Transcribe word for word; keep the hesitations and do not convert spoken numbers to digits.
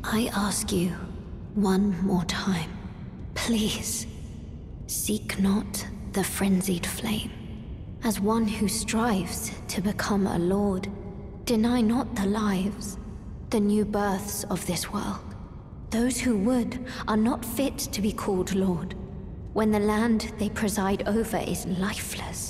I ask you one more time, please, seek not the frenzied flame. As one who strives to become a lord, deny not the lives, the new births of this world. Those who would are not fit to be called lord, when the land they preside over is lifeless.